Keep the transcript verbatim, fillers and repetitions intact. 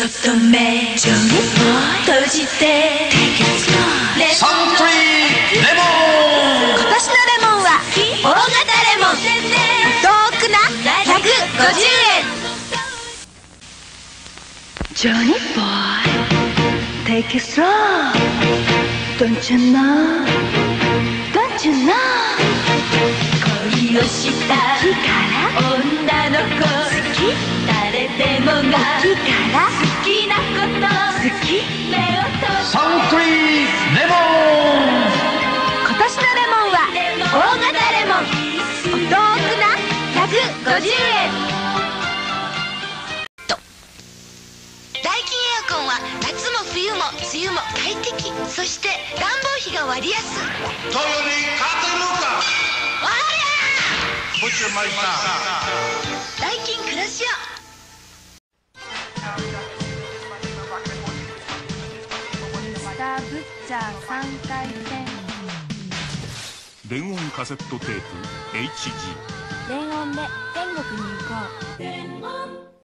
外目ジョニーボーイ閉じてサントリーレモン。 今年のレモンは大型レモンお得なひゃくごじゅうえん。ジョニーボーイ Take it slow Don't you know Don't you know 恋をした日から女の子好き誰でもが好きから好きなこと好き目を閉じサントリーレモン。 今年のレモンは大型レモンお得なひゃくごじゅうえんと。 ダイキンエアコンは夏も冬も梅雨も快適、そして暖房費が割安。 トヨに買ってみようか。 わもちろんマイさん。 ーダイキン暮らし屋。 ミスターブッチャーさんかい戦。 電音カセットテープ エイチジー。 電音で天国に行こう。